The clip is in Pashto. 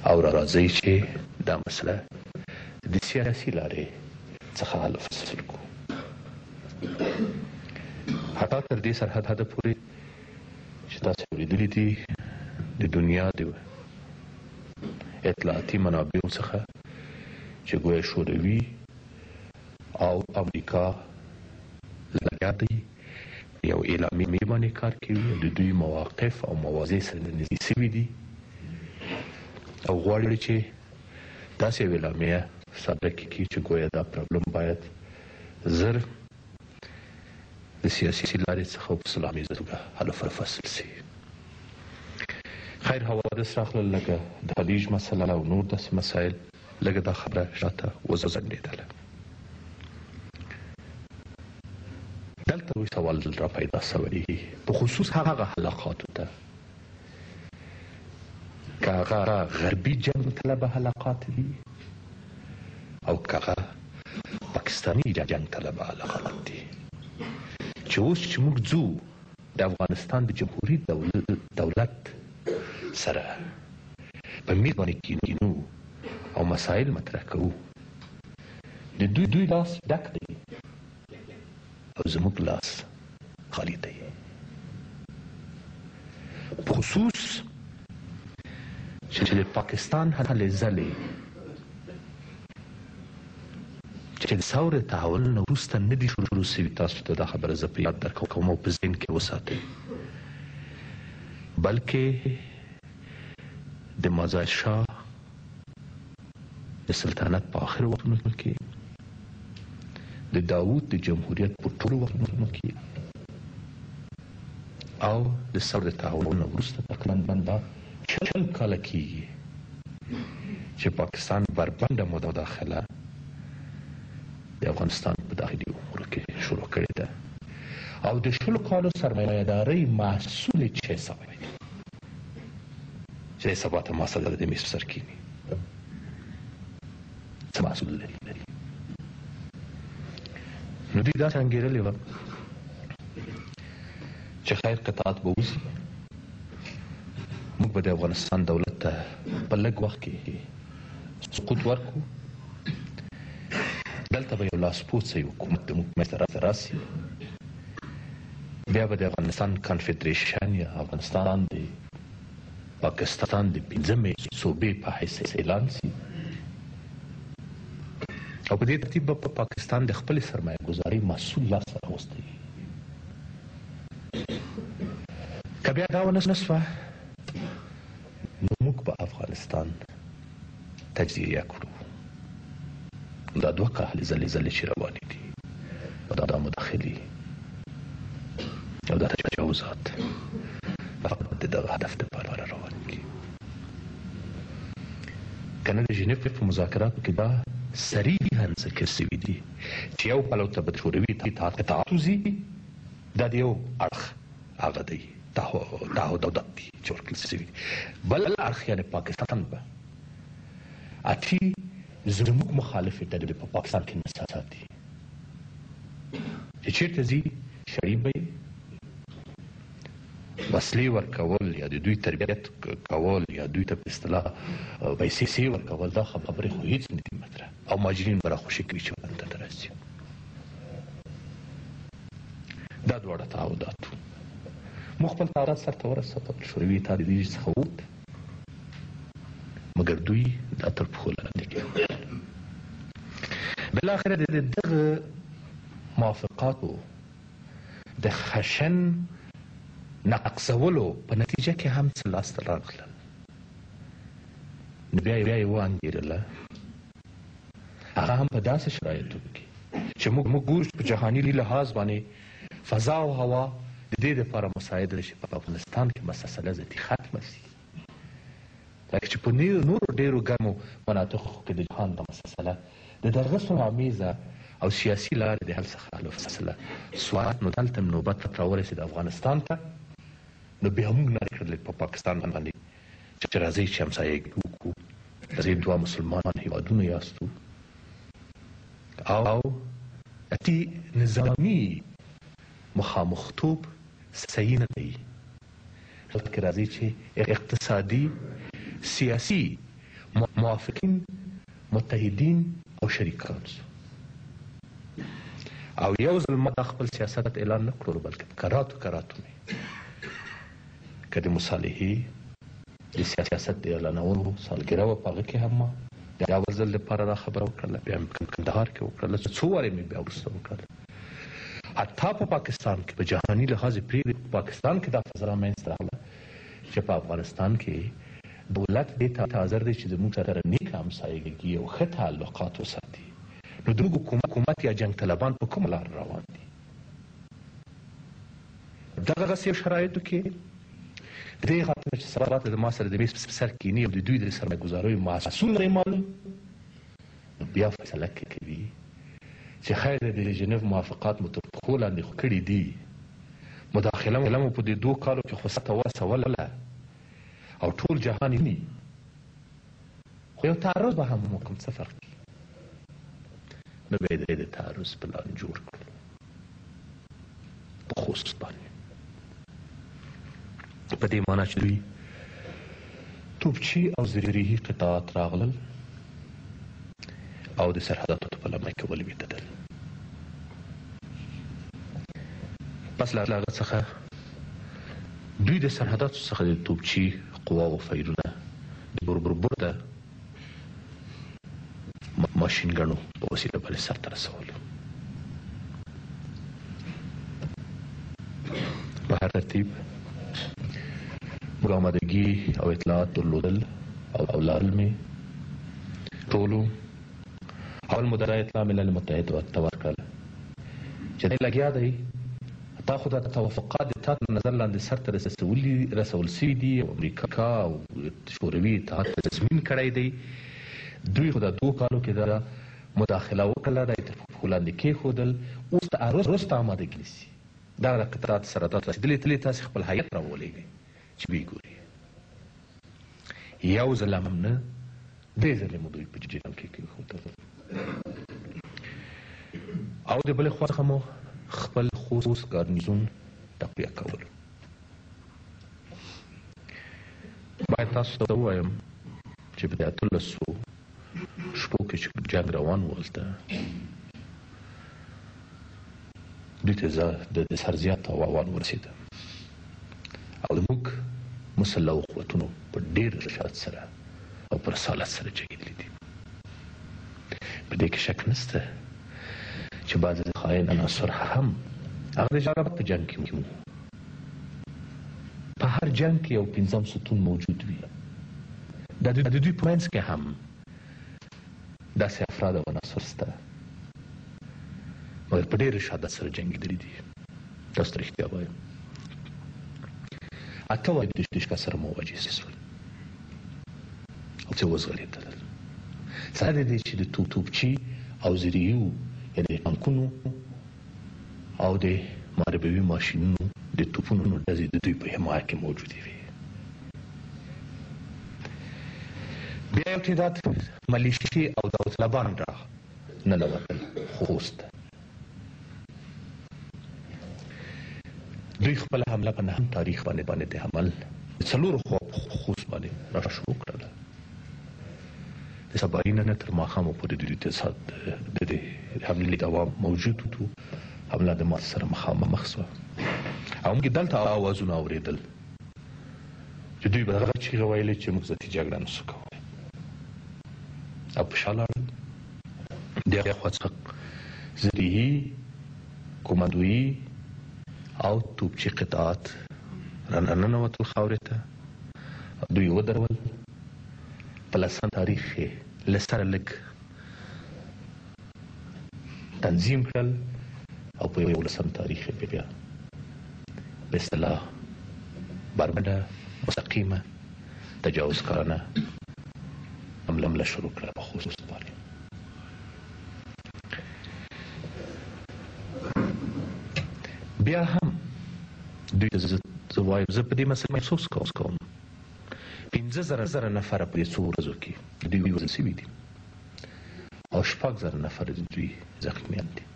او راځئ چې دا مسله د سیاسي لارې څخه حل فصل کړو، حتی تر دې سرحده پورې چې تاسې اورېدلي دي د دنیا د اطلاعاتي منابعو څخه چې ګویا شوروي او امریکا لګیا دی یو اعلامیې باندې کار کوي، د دوی مواقف او مواضع سره نږدې سوي دي او غواړي چې داسې یو اعلامیه صادره کړي چې ګویا دا پرابلم باید زر د سیاسي لارې څخه په سلامیزه توګه حل فصل سي. خیر حوادث راغلل لکه د خلیج مسله او نور داسې مسایل، لکه دا خبره شاته وځنډېدله. دلته یو سوال را پیدا شوی په خصوص هغه حلقاتو ته که هغه غربي جنګ طلبه حلقات دي او که هغه پاکستاني جنګ طلبه حلقات دي، چې اوس چې موږ ځو د افغانستان د جمهوري دولت سره په میز باندې کینو او مسایل مطرح کوو، د دوی لاس ډک دی او زموږ لاس خالی دی. خصوص چې د پاکستان هلې ځلې چې د ثورې تحول نه وروسته نه دي شروع سوي، تاسو ته دا خبره زه په یاد درکوم او په ذهن کې وساتئ، بلکې د مازاشاه د سلطنت په آخر وختونو کې، د داود د جمهوریت په ټولو وختونو کې او د ثورې تحول نه وروسته تقریبا دا 40 کاله کېږي چې پاکستان بربنډه مداخله د افغانستان په داخلي امورو کې شروع کړې ده او د 20 کالو سرمایه‌دارۍ محصول چې سوی دی چې سبا ته مسله د میز سر کېني څه محصول لري. نو دوی داسې انګېرلې وه چې خیر قطعات به وځي، موږ به د افغانستان دولت ته په لږ وخت کې سقوط ورکړو، دلته به یو لاسپوڅی حکومت د موږ منځته راسي، بیا به د افغانستان کنفدریشن یا افغانستان د پاکستان د 5مې صوبې په حیث اعلان سي او په دې ترتیب به پاکستان د خپلې سرمایه ګذارۍ محصول لاسته راوستی. که بیا دا ونه شوه نو موږ په افغانستان تجزیه کړو. دا 2 کاله زلزلې چې روانې دي او دا مداخلې او دا تجاوزات فقط د دغه هدف دپاره روان دي. که نه د ژنیف په مذاکراتو کې دا صریحاً ذکر سوي دي چې یو پلو ته به شوروي اطاعت وځي، دا د یو اړخ هغه دی تعهدات دي چې ورکړل سوي دي، بل اړخ یعنې پاکستان به اټي زموږ مخالفې ډلې په پاکستان کې نه ساتي چې چېرته ځي شړي به وسلې ورکول یا د دوی تربیت کول یا دوی ته په اصطلاح پیسې ورکول، دا خبرې خو هېڅ نه دي مطرح او مهاجرین به راخوشي کوي چې وطن ته راسي. دا دواړه تعهدات موږ خپل تعهدات سرته ورسول، شوروي اتحاد څخه ووت، مګر دوی دا تر پښو لاندې کړل. بالاخره د دغه موافقاتو د خشن نقصولو په نتیجه کې هم څه لاسته راغلل. نو بیا یې وانګېرله، هغه هم په داسې شرایطو کې چې موږ ګورو په جهاني لحاظ باندې فضا او هوا د دې دپاره مساعده ده چې په افغانستان کې مسله ذاتي ختمه شي، لکه چې په نورو ډېرو ګرمو مناطقو کې د جهان دا مسله د دغه صلح‌آمیزه او سیاسي لارې د حل څخه حل فصله سوات. نو دلته نوبت راورسېد افغانستان ته، نو بیا موږ نارې کړلې په پاکستان باندې چې راځئ چې همسایګي وکړو، راځئ 2 مسلمان هېوادونه یاستو او اتي نظامي مخامختوب صحیح نه دی، بلکې راځئ چې اقتصادي سیاسي موافقین، متحدین او شریکان سو. او یو ځل ما دا خپل سیاست اعلان نه کړو، بلکې په کراتو مې که د مصالحې د سیاست د اعلانولو سالګرا وه، په هغه کې هم ما د اول ځل لپاره دا خبره وکړله. بیا مې په کندهار کې وکړله، څو وارې مې بیا وروسته وکړله. حتی په پاکستان کې په جهاني لحاظ پرېږدئ، په پاکستان کې دا فضا رامنځته راغله چې په افغانستان کې دولت دې ته حاضر دی چې زموږ سره نیک همسایګي او ښه تعلقات وساتي. نو زموږ حکومت یا جنګ طلبان په کومه لار روان دي؟ دغسې شرایطو کې د دې خاطر چې سبا ته د ما سره د میز په سر کښېني او د دوی د سرمایه‌ګذاریو محصول نه معلوم، نو بیا فیصله کوي چې خیر د ژنیو موافقات مو تر پښو لاندې خو کړي دي، مداخله مو په دې 2 کالو کې خو سته ورسوله او ټول جهان ویني، خو یو تعرض به هم وکړم، څه فرق دي؟ نو بیا یې د تعرض پلان جوړ کړو په خوست باندې، په دې معنا چې دوی توپچي او زرهي قطعات راغلل او د سرحداتو په لمنه کې ولوېدل. پس له هغه څخه دوی د سرحداتو څخه د توپچي قواو فیرونه د بربرده ماشینګڼو په وسیله باندې سرته رسولو. په هر ترتیب موږ آمادګي او اطلاعات درلودل او لارل مې ټولو اول مدرا اطلاع ملل متحد ورته ورکړله چې دی لګیا دی، تا خو دا توافقات د تا نظر لاندې سرته رسول سوي دي او امریکا او شوروي اتحاد تضمین کړی دی. دوی خو دا 2 کالو کې دا مداخله وکړله، دا یې تر پښو لاندې کېښودل، اوس وروسته آمادګي نیسي. دغه قطعات سرحدات رسېدلې، تاسې خپل هیات راولېږئ چې ویې ګوري. یو ځل هم نه، 3 ځلې مو دوی په جنګ کې کېښودل او د بلې خوا څخه مو خپل خوست ګارنیزون تقویه کولو. باید تاسو ته ووایم چې په 18 شپو کې چې جنګ روان و، هلته دوی ته د سرزیات تاوان ورسېده او زموږ مسلحو قوتونو په ډېر رشاد سره او پر رسالت سره جنګېدلي دي. په دې کې شک نشته چې بعضې خاین عناصر هم هغه د جلالت په جنګ کې وو. په هر جنګ کې یو 5 ستون موجود وي. د دوی په منځ کې هم داسې افراد او عناصر شته، مګر په ډېر رشادت سره جنګېدلي دي. تاسو ته رښتیا وایم، 28 کسره مواجه شول او څه وزغلېدل. سره د دې چې د توپچي او زرهیو یا د ټانکونو او د محاربوي ماشینونو د توپونو ډزې د دوی په حمایت کې موجودې وي. بیا یو تعداد ملیشې او داوطلبان را ننوتل خوست ته. دوی خپله حمله په 9 تاریخ باندې د حمل د 4 خوا په خوست باندې را شروع کړله. د سبايي نه تر ماښامه پورې دوی د دې حملې دوام موجود و. حمله د مات سره مخامخ شوه او موږ دلته اوازونه اورېدل چې دوی به دغه چیغه ویلې چې موږ ذاتي جګړه نشو کولی او په شا لاړل. د هغې خوا څخه زرهي، کمانډويي او توپچي قطعات راننوتل خاورې ته. دوی ودرول. په 10 تاریخ یې له سره لږ تنظیم کړل او په 11 تاریخ یې بیا په اصطلاح بربنډه مستقیمه تجاوزکارانه حمله شروع کړه په خوست باندې. بیا هم دوی ته زه وایم، زه په دې مسله محسوس کوم 15,000 نفره په دې 2 ورځو کې دوی وژل شوي دي او 6,000 نفره د دوی زخمیان دي.